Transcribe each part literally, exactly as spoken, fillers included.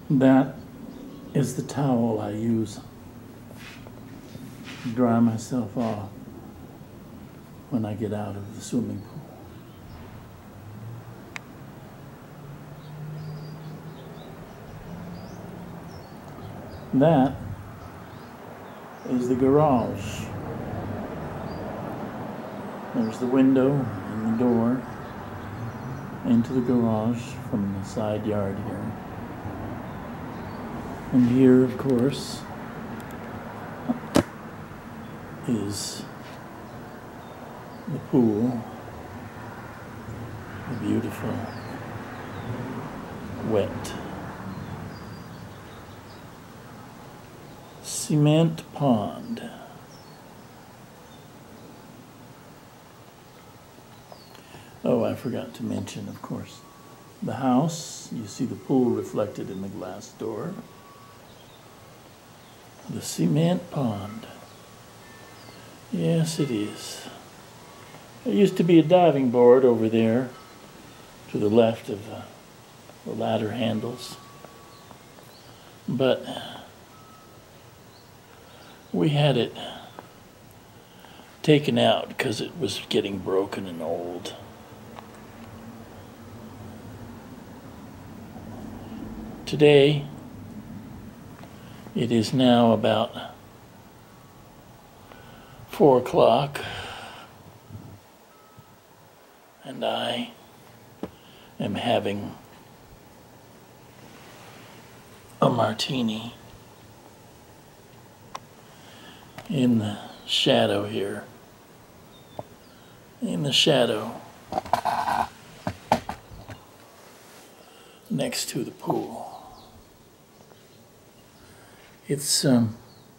That is the towel I use to dry myself off when I get out of the swimming pool. That is the garage. There's the window and the door into the garage from the side yard here. And here, of course, is the pool, the beautiful, wet cement pond. Oh, I forgot to mention, of course, the house. You see the pool reflected in the glass door. The cement pond. Yes, it is. There used to be a diving board over there to the left of uh, the ladder handles. But we had it taken out because it was getting broken and old. Today, it is now about four o'clock, and I am having a martini in the shadow here, in the shadow next to the pool. It's um,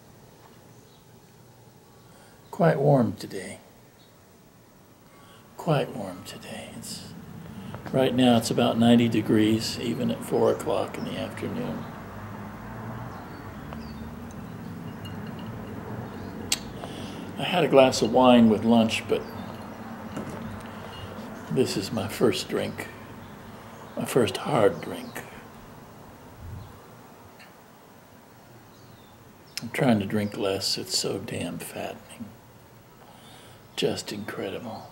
quite warm today. Quite warm today. It's right now it's about ninety degrees, even at four o'clock in the afternoon. I had a glass of wine with lunch, but this is my first drink, my first hard drink. I'm trying to drink less. It's so damn fattening. Just incredible.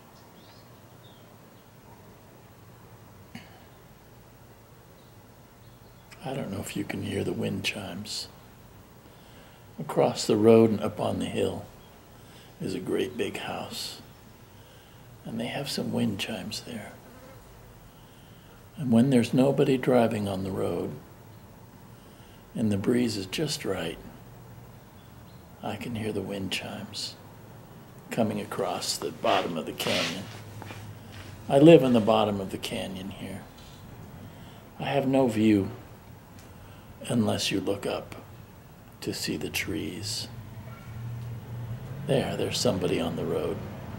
I don't know if you can hear the wind chimes. Across the road and up on the hill is a great big house. And they have some wind chimes there. And when there's nobody driving on the road and the breeze is just right, I can hear the wind chimes coming across the bottom of the canyon. I live in the bottom of the canyon here. I have no view unless you look up to see the trees. There, there's somebody on the road.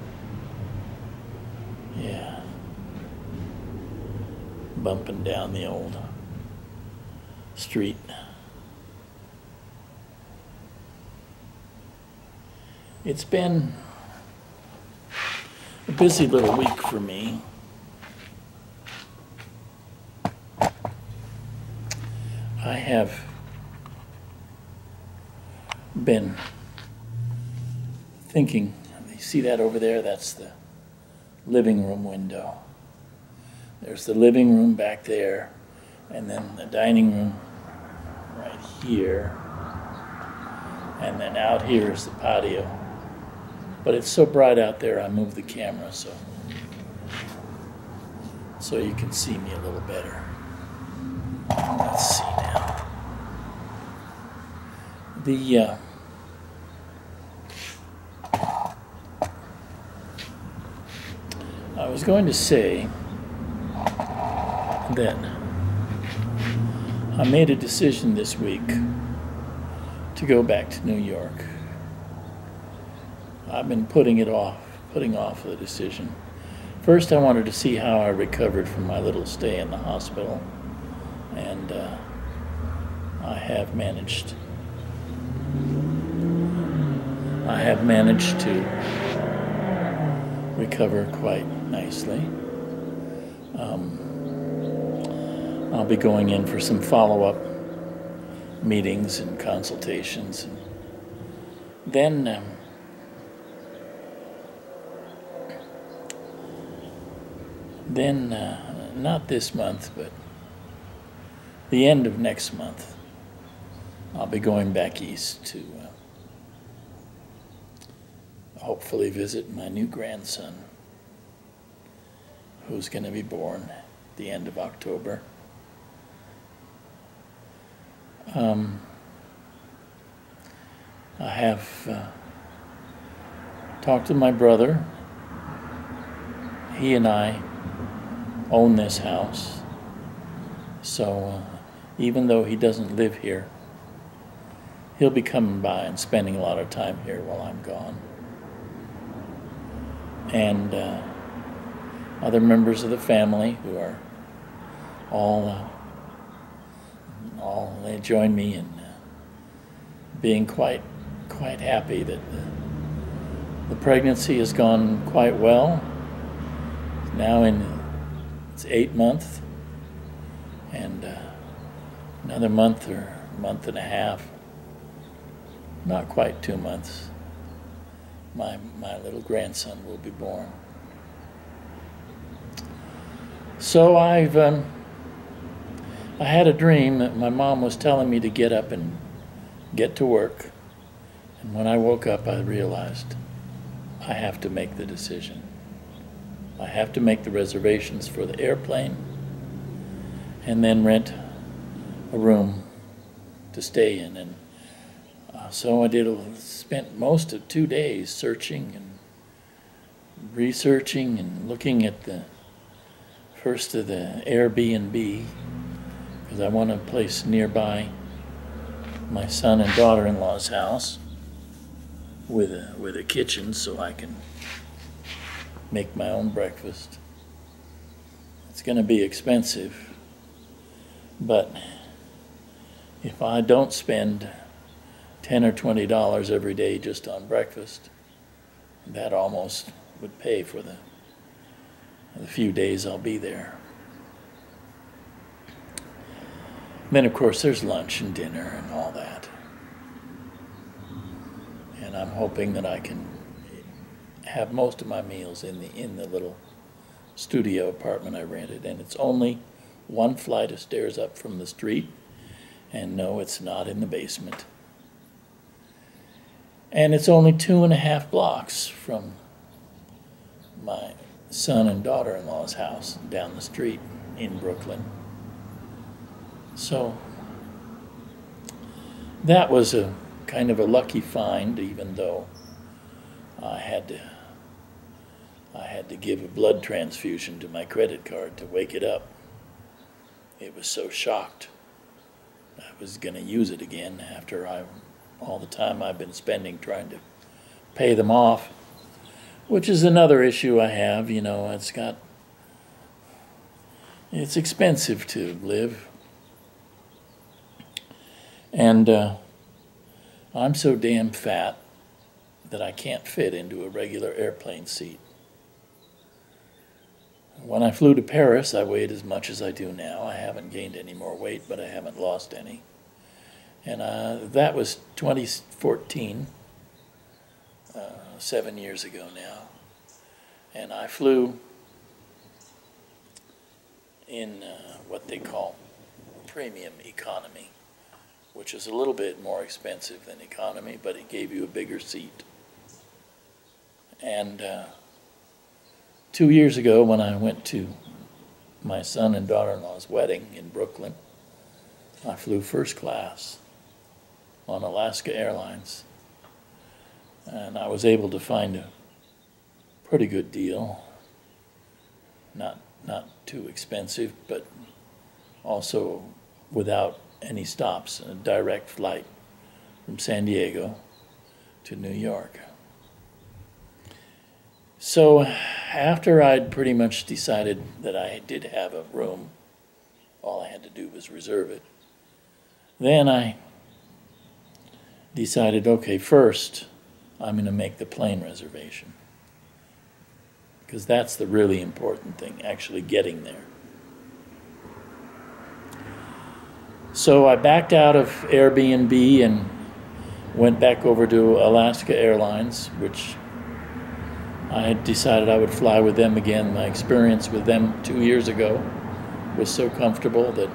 Yeah. Bumping down the old street. It's been a busy little week for me. I have been thinking, you see that over there? That's the living room window. There's the living room back there, and then the dining room right here. And then out here is the patio. But it's so bright out there, I moved the camera so, so you can see me a little better. Let's see now. The uh, I was going to say that I made a decision this week to go back to New York. I've been putting it off, putting off the decision. First, I wanted to see how I recovered from my little stay in the hospital, and uh, I have managed. I have managed to recover quite nicely. Um, I'll be going in for some follow-up meetings and consultations. And then um, then uh, not this month, but the end of next month, I'll be going back east to uh, hopefully visit my new grandson, who's going to be born at the end of October. Um, I have uh, talked to my brother. He and I own this house, so uh, even though he doesn't live here, he'll be coming by and spending a lot of time here while I'm gone. And uh, other members of the family who are all, uh, all they join me in uh, being quite, quite happy that the, the pregnancy has gone quite well. Now in its eighth month, and uh, another month or month and a half, not quite two months, my, my little grandson will be born. So I've, um, I had a dream that my mom was telling me to get up and get to work. And when I woke up, I realized I have to make the decision. I have to make the reservations for the airplane and then rent a room to stay in. And uh, so I did, spent most of two days searching and researching and looking at the first of the Airbnb, because I want a place nearby my son and daughter-in-law's house with a, with a kitchen so I can make my own breakfast. It's going to be expensive, but if I don't spend ten or twenty dollars every day just on breakfast, that almost would pay for the, the few days I'll be there. Then, of course, there's lunch and dinner and all that. And I'm hoping that I can have most of my meals in the in the little studio apartment I rented. And it's only one flight of stairs up from the street. And no, it's not in the basement. And it's only two and a half blocks from my son and daughter-in-law's house down the street in Brooklyn. So that was a kind of a lucky find, even though I had to I had to give a blood transfusion to my credit card to wake it up. It was so shocked I was going to use it again after I all the time I've been spending trying to pay them off, which is another issue I have. You know, it's got it's expensive to live. And uh, I'm so damn fat that I can't fit into a regular airplane seat. When I flew to Paris, I weighed as much as I do now. I haven't gained any more weight, but I haven't lost any. And uh, that was twenty fourteen, uh, seven years ago now. And I flew in uh, what they call premium economy, which is a little bit more expensive than economy, but it gave you a bigger seat. And uh, two years ago, when I went to my son and daughter-in-law's wedding in Brooklyn, I flew first class on Alaska Airlines. And I was able to find a pretty good deal. Not, not too expensive, but also without any stops, a direct flight from San Diego to New York. So after I'd pretty much decided that I did have a room, all I had to do was reserve it, then I decided, okay, first I'm going to make the plane reservation, because that's the really important thing, actually getting there. So I backed out of Airbnb and went back over to Alaska Airlines, which I had decided I would fly with them again. My experience with them two years ago was so comfortable that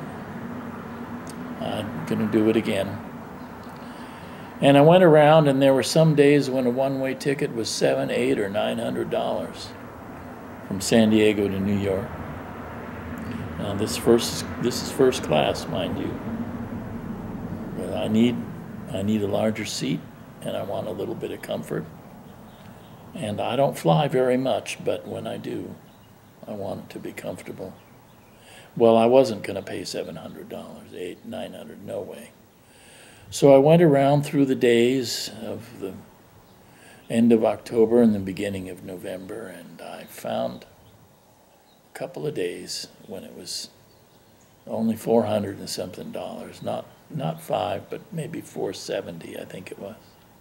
I'm going to do it again. And I went around, and there were some days when a one-way ticket was seven, eight, or nine hundred dollars from San Diego to New York. Now this first, this is first class, mind you. But I need, I need a larger seat, and I want a little bit of comfort. And I don't fly very much, but when I do, I want it to be comfortable. Well, I wasn't going to pay seven hundred dollars, eight, nine hundred, no way. So I went around through the days of the end of October and the beginning of November, and I found a couple of days when it was only four hundred and something dollars, not not five, but maybe four seventy, I think it was.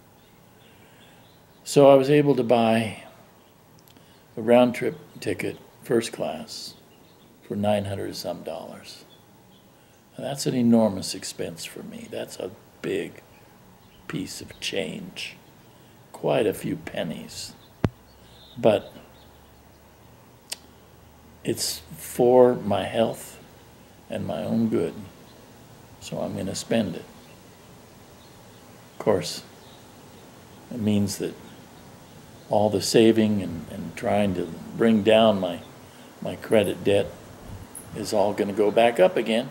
So I was able to buy a round trip ticket, first class, for nine hundred and some dollars. And that's an enormous expense for me. That's a big piece of change, quite a few pennies. But it's for my health and my own good, so I'm going to spend it. Of course, it means that all the saving and, and trying to bring down my, my credit debt is all going to go back up again,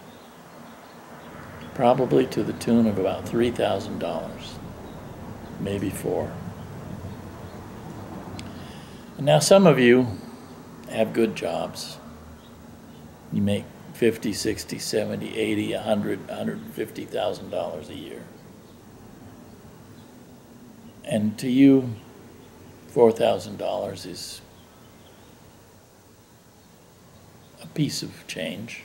probably to the tune of about three thousand dollars, maybe four. And now some of you have good jobs. You make fifty, sixty, seventy, eighty, a hundred, a hundred fifty thousand dollars a year. And to you, four thousand dollars is a piece of change.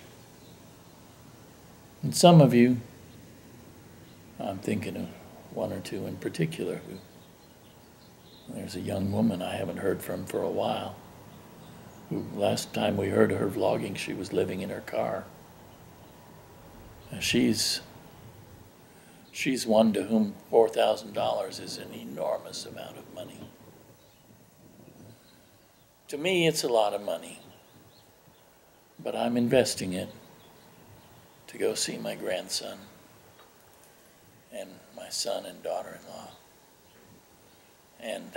And some of you, I'm thinking of one or two in particular, who, there's a young woman I haven't heard from for a while, who last time we heard her vlogging, she was living in her car. And she's, she's one to whom four thousand dollars is an enormous amount of money. To me, it's a lot of money, but I'm investing it to go see my grandson and my son and daughter-in-law. And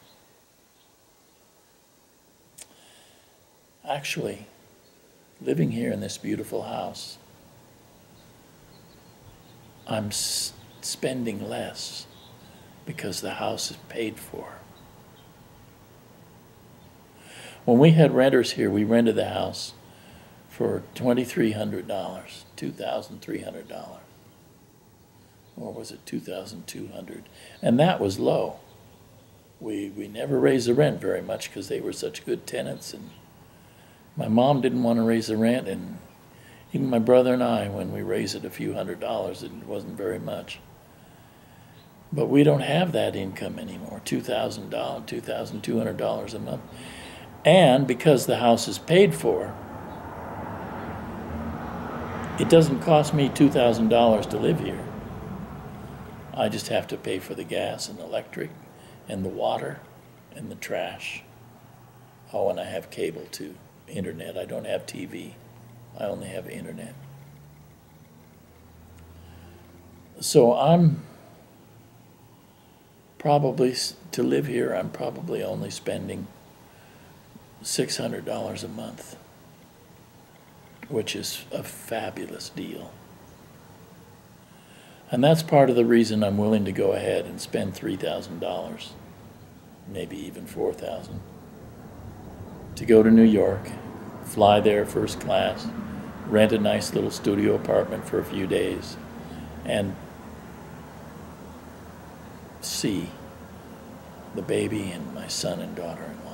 actually, living here in this beautiful house, I'm s- spending less because the house is paid for. When we had renters here, we rented the house for twenty-three hundred dollars, two thousand three hundred dollars. Or was it two thousand two hundred dollars? And that was low. We, we never raised the rent very much because they were such good tenants, and my mom didn't want to raise the rent, and even my brother and I, when we raised it a few hundred dollars, it wasn't very much. But we don't have that income anymore, two thousand dollars, two thousand two hundred dollars a month. And because the house is paid for, it doesn't cost me two thousand dollars to live here. I just have to pay for the gas and electric and the water and the trash. Oh, and I have cable too, internet. I don't have T V. I only have internet. So I'm probably, to live here, I'm probably only spending six hundred dollars a month, which is a fabulous deal. And that's part of the reason I'm willing to go ahead and spend three thousand dollars, maybe even four thousand dollars, to go to New York, fly there first class, rent a nice little studio apartment for a few days, and see the baby and my son and daughter-in-law.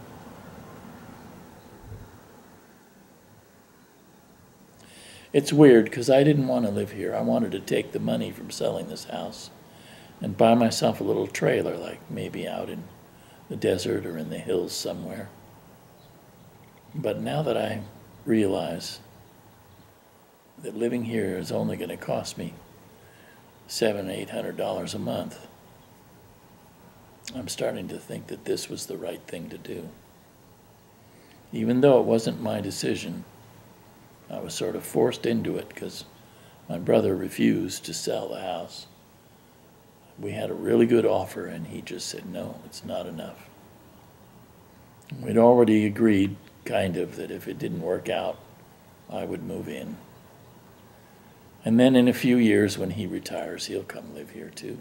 It's weird because I didn't want to live here. I wanted to take the money from selling this house and buy myself a little trailer, like maybe out in the desert or in the hills somewhere. But now that I realize that living here is only going to cost me seven, eight hundred dollars a month, I'm starting to think that this was the right thing to do. Even though it wasn't my decision, I was sort of forced into it because my brother refused to sell the house. We had a really good offer, and he just said, no, it's not enough. We'd already agreed, kind of, that if it didn't work out, I would move in. And then in a few years, when he retires, he'll come live here too.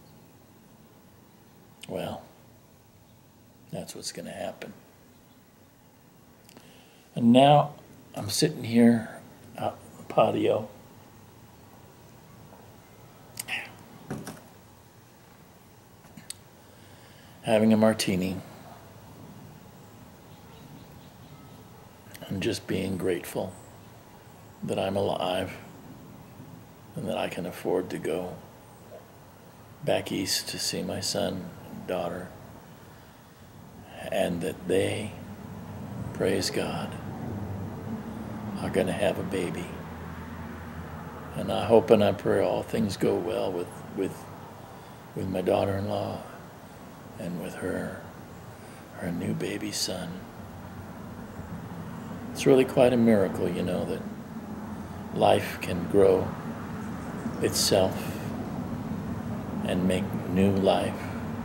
Well, that's what's going to happen. And now I'm sitting here out in the patio, having a martini, and just being grateful that I'm alive and that I can afford to go back east to see my son and daughter, and that they, praise God, are going to have a baby. And I hope and I pray all things go well with, with, with my daughter-in-law and with her, her new baby son. It's really quite a miracle, you know, that life can grow itself and make new life.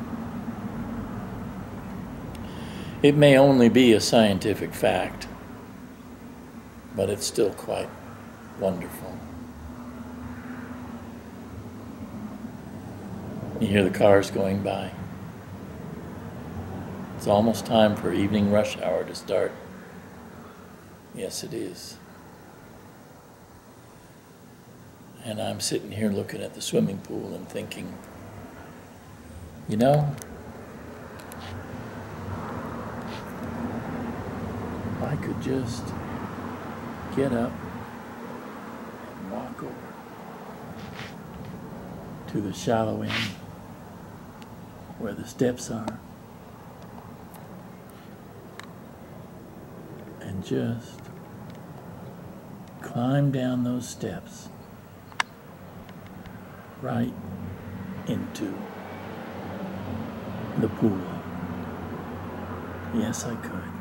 It may only be a scientific fact, but it's still quite wonderful. You hear the cars going by. It's almost time for evening rush hour to start. Yes, it is. And I'm sitting here looking at the swimming pool and thinking, you know, if I could just get up and walk over to the shallow end where the steps are and just climb down those steps right into the pool. Yes, I could.